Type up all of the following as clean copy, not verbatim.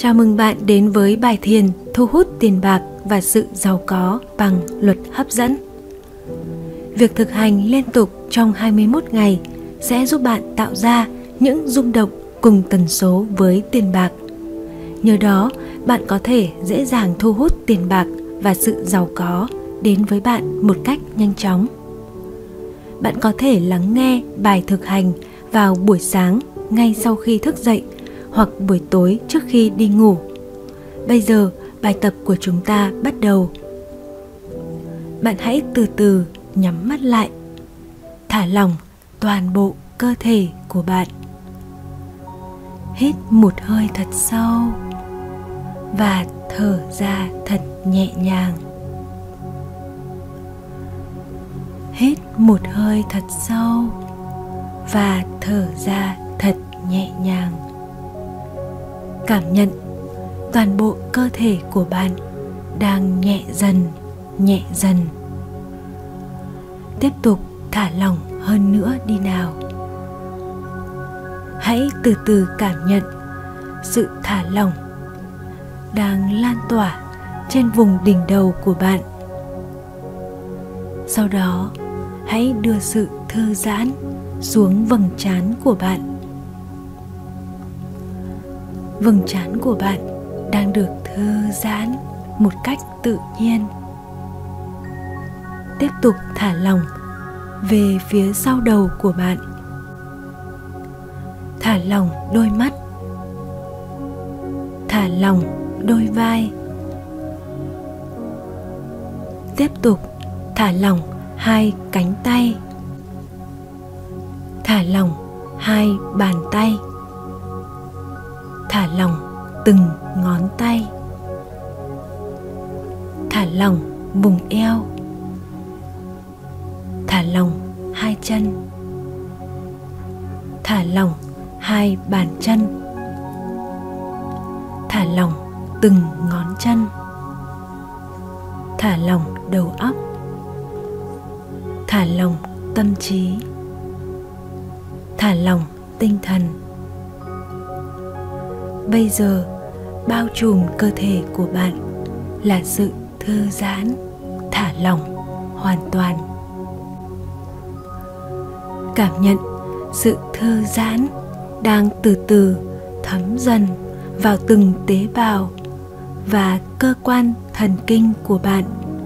Chào mừng bạn đến với bài thiền thu hút tiền bạc và sự giàu có bằng luật hấp dẫn. Việc thực hành liên tục trong 21 ngày sẽ giúp bạn tạo ra những rung động cùng tần số với tiền bạc. Nhờ đó, bạn có thể dễ dàng thu hút tiền bạc và sự giàu có đến với bạn một cách nhanh chóng. Bạn có thể lắng nghe bài thực hành vào buổi sáng ngay sau khi thức dậy hoặc buổi tối trước khi đi ngủ. Bây giờ, bài tập của chúng ta bắt đầu. Bạn hãy từ từ nhắm mắt lại, thả lỏng toàn bộ cơ thể của bạn. Hít một hơi thật sâu và thở ra thật nhẹ nhàng. Hít một hơi thật sâu và thở ra thật nhẹ nhàng. Cảm nhận toàn bộ cơ thể của bạn đang nhẹ dần. Tiếp tục thả lỏng hơn nữa đi nào. Hãy từ từ cảm nhận sự thả lỏng đang lan tỏa trên vùng đỉnh đầu của bạn. Sau đó, hãy đưa sự thư giãn xuống vầng trán của bạn. Vầng trán của bạn đang được thư giãn một cách tự nhiên. Tiếp tục thả lỏng về phía sau đầu của bạn. Thả lỏng đôi mắt. Thả lỏng đôi vai. Tiếp tục thả lỏng hai cánh tay. Thả lỏng hai bàn tay. Thả lỏng từng ngón tay. Thả lỏng vùng eo. Thả lỏng hai chân. Thả lỏng hai bàn chân. Thả lỏng từng ngón chân. Thả lỏng đầu óc. Thả lỏng tâm trí. Thả lỏng tinh thần. Bây giờ, bao trùm cơ thể của bạn là sự thư giãn, thả lỏng hoàn toàn. Cảm nhận sự thư giãn đang từ từ thấm dần vào từng tế bào và cơ quan thần kinh của bạn.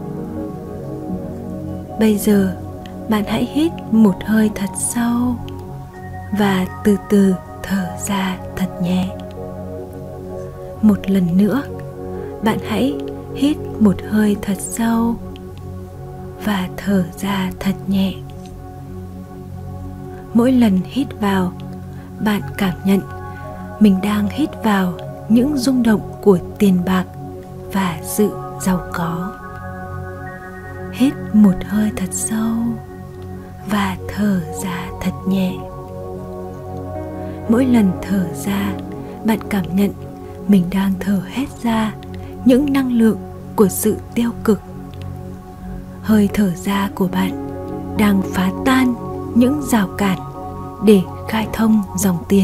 Bây giờ, bạn hãy hít một hơi thật sâu và từ từ thở ra thật nhẹ. Một lần nữa, bạn hãy hít một hơi thật sâu và thở ra thật nhẹ. Mỗi lần hít vào, bạn cảm nhận mình đang hít vào những rung động của tiền bạc và sự giàu có. Hít một hơi thật sâu và thở ra thật nhẹ. Mỗi lần thở ra, bạn cảm nhận mình đang thở hết ra những năng lượng của sự tiêu cực. Hơi thở ra của bạn đang phá tan những rào cản để khai thông dòng tiền.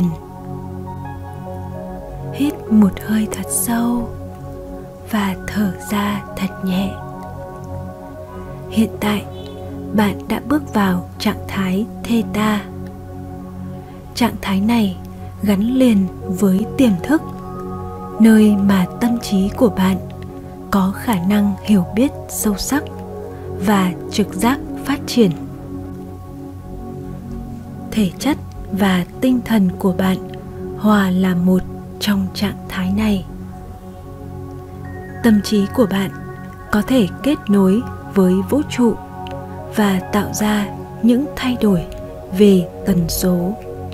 Hít một hơi thật sâu và thở ra thật nhẹ. Hiện tại, bạn đã bước vào trạng thái Theta. Trạng thái này gắn liền với tiềm thức, nơi mà tâm trí của bạn có khả năng hiểu biết sâu sắc và trực giác phát triển. Thể chất và tinh thần của bạn hòa là một trong trạng thái này. Tâm trí của bạn có thể kết nối với vũ trụ và tạo ra những thay đổi về tần số.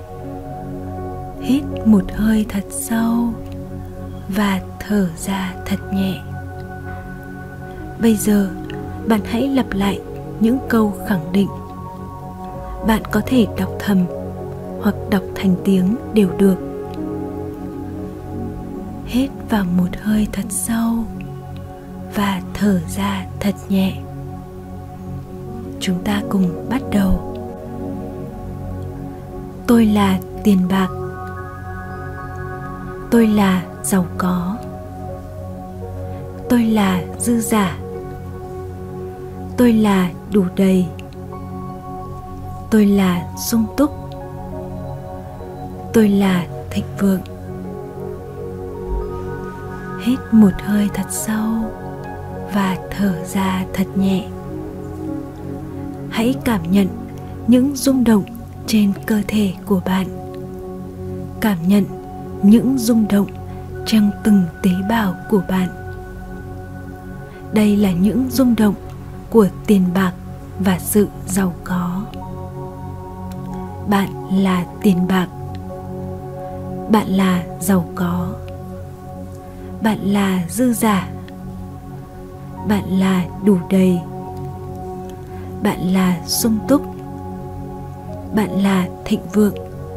Hít một hơi thật sâu và thở ra thật nhẹ. Bây giờ, bạn hãy lặp lại những câu khẳng định. Bạn có thể đọc thầm hoặc đọc thành tiếng đều được. Hít vào một hơi thật sâu và thở ra thật nhẹ. Chúng ta cùng bắt đầu. Tôi là tiền bạc. Tôi là giàu có. Tôi là dư dả. Tôi là đủ đầy. Tôi là sung túc. Tôi là thịnh vượng. Hít một hơi thật sâu và thở ra thật nhẹ. Hãy cảm nhận những rung động trên cơ thể của bạn. Cảm nhận những rung động trong từng tế bào của bạn. Đây là những rung động của tiền bạc và sự giàu có. Bạn là tiền bạc. Bạn là giàu có. Bạn là dư dả. Bạn là đủ đầy. Bạn là sung túc. Bạn là thịnh vượng.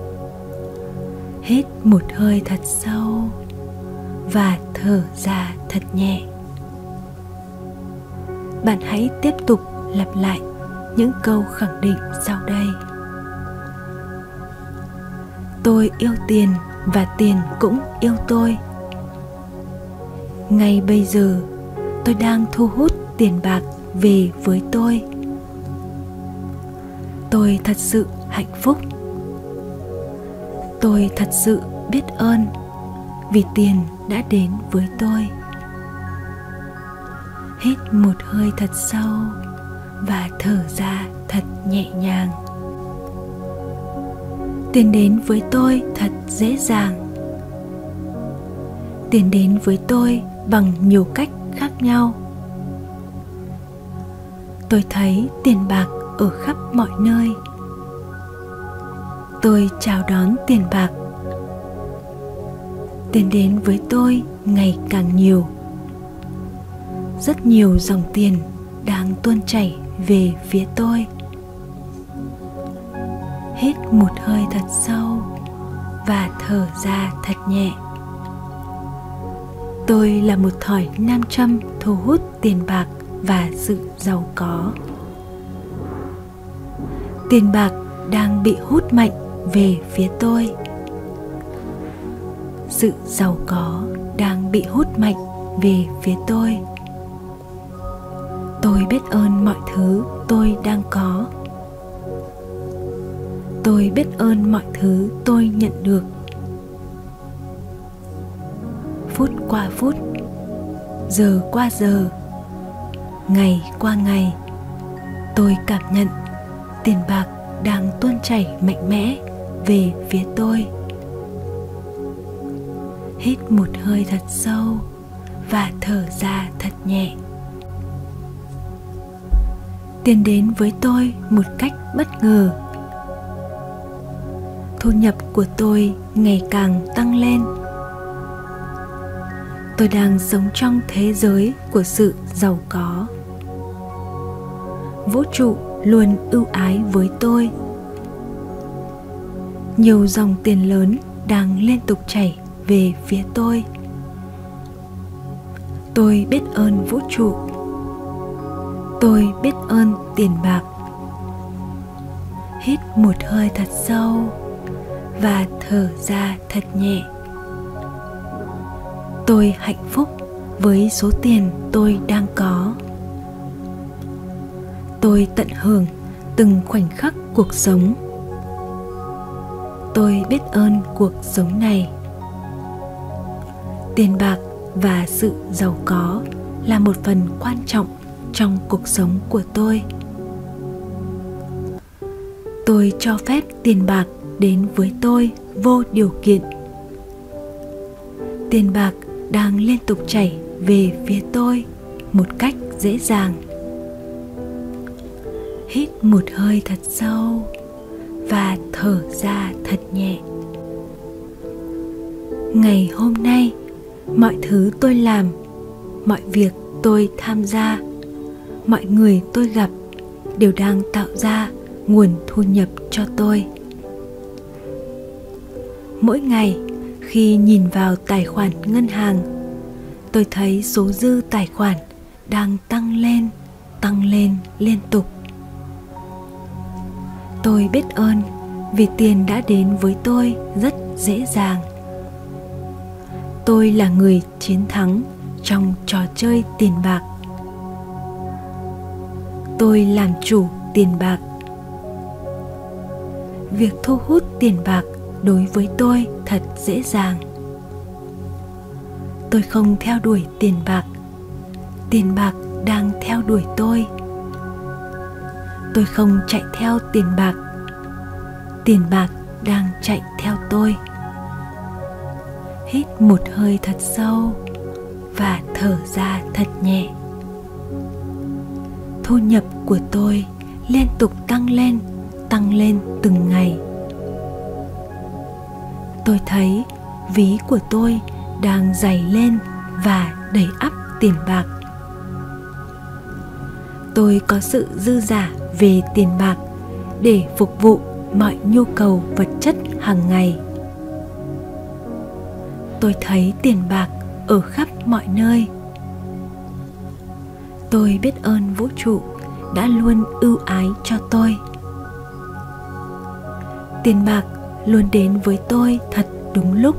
Hít một hơi thật sâu và thở ra thật nhẹ. Bạn hãy tiếp tục lặp lại những câu khẳng định sau đây. Tôi yêu tiền và tiền cũng yêu tôi. Ngay bây giờ, tôi đang thu hút tiền bạc về với tôi. Tôi thật sự hạnh phúc. Tôi thật sự biết ơn vì tiền đã đến với tôi. Hít một hơi thật sâu và thở ra thật nhẹ nhàng. Tiền đến với tôi thật dễ dàng. Tiền đến với tôi bằng nhiều cách khác nhau. Tôi thấy tiền bạc ở khắp mọi nơi. Tôi chào đón tiền bạc. Tiền đến với tôi ngày càng nhiều. Rất nhiều dòng tiền đang tuôn chảy về phía tôi. Hít một hơi thật sâu và thở ra thật nhẹ. Tôi là một thỏi nam châm thu hút tiền bạc và sự giàu có. Tiền bạc đang bị hút mạnh về phía tôi. Sự giàu có đang bị hút mạnh về phía tôi. Tôi biết ơn mọi thứ tôi đang có. Tôi biết ơn mọi thứ tôi nhận được. Phút qua phút, giờ qua giờ, ngày qua ngày, tôi cảm nhận tiền bạc đang tuôn chảy mạnh mẽ về phía tôi. Hít một hơi thật sâu và thở ra thật nhẹ. Tiền đến với tôi một cách bất ngờ. Thu nhập của tôi ngày càng tăng lên. Tôi đang sống trong thế giới của sự giàu có. Vũ trụ luôn ưu ái với tôi. Nhiều dòng tiền lớn đang liên tục chảy về phía tôi. Tôi biết ơn vũ trụ. Tôi biết ơn tiền bạc. Hít một hơi thật sâu và thở ra thật nhẹ. Tôi hạnh phúc với số tiền tôi đang có. Tôi tận hưởng từng khoảnh khắc cuộc sống. Tôi biết ơn cuộc sống này. Tiền bạc và sự giàu có là một phần quan trọng trong cuộc sống của tôi. Tôi cho phép tiền bạc đến với tôi vô điều kiện. Tiền bạc đang liên tục chảy về phía tôi một cách dễ dàng. Hít một hơi thật sâu và thở ra thật nhẹ. Ngày hôm nay, mọi thứ tôi làm, mọi việc tôi tham gia, mọi người tôi gặp đều đang tạo ra nguồn thu nhập cho tôi. Mỗi ngày, khi nhìn vào tài khoản ngân hàng, tôi thấy số dư tài khoản đang tăng lên liên tục. Tôi biết ơn vì tiền đã đến với tôi rất dễ dàng. Tôi là người chiến thắng trong trò chơi tiền bạc. Tôi làm chủ tiền bạc. Việc thu hút tiền bạc đối với tôi thật dễ dàng. Tôi không theo đuổi tiền bạc đang theo đuổi tôi. Tôi không chạy theo tiền bạc đang chạy theo tôi. Hít một hơi thật sâu và thở ra thật nhẹ. Thu nhập của tôi liên tục tăng lên từng ngày. Tôi thấy ví của tôi đang dày lên và đầy ắp tiền bạc. Tôi có sự dư dả về tiền bạc để phục vụ mọi nhu cầu vật chất hàng ngày. Tôi thấy tiền bạc ở khắp mọi nơi. Tôi biết ơn vũ trụ đã luôn ưu ái cho tôi. Tiền bạc luôn đến với tôi thật đúng lúc.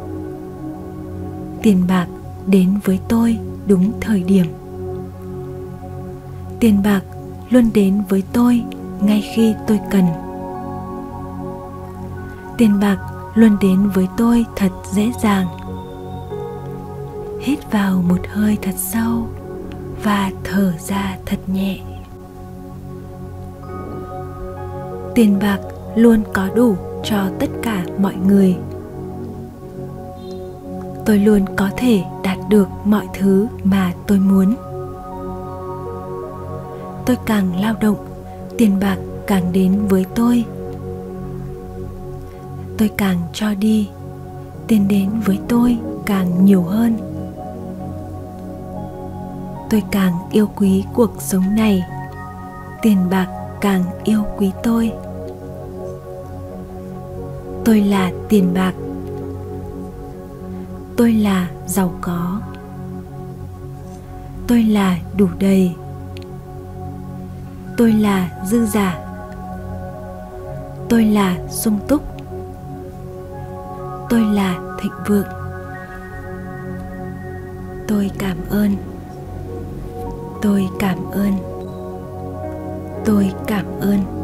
Tiền bạc đến với tôi đúng thời điểm. Tiền bạc luôn đến với tôi ngay khi tôi cần. Tiền bạc luôn đến với tôi thật dễ dàng. Hít vào một hơi thật sâu và thở ra thật nhẹ. Tiền bạc luôn có đủ cho tất cả mọi người. Tôi luôn có thể đạt được mọi thứ mà tôi muốn. Tôi càng lao động, tiền bạc càng đến với tôi. Tôi càng cho đi, tiền đến với tôi càng nhiều hơn. Tôi càng yêu quý cuộc sống này, tiền bạc càng yêu quý tôi. Tôi là tiền bạc. Tôi là giàu có. Tôi là đủ đầy. Tôi là dư dả. Tôi là sung túc. Tôi là thịnh vượng. Tôi cảm ơn. Tôi cảm ơn. Tôi cảm ơn.